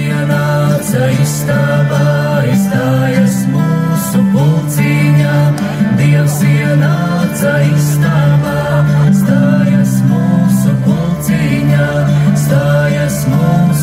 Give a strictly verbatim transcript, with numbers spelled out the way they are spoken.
ienāca istabā, iestājas mūsu pulciņā. Dievs ienāca istabā, stājas mūsu pulciņā, stājas mūsu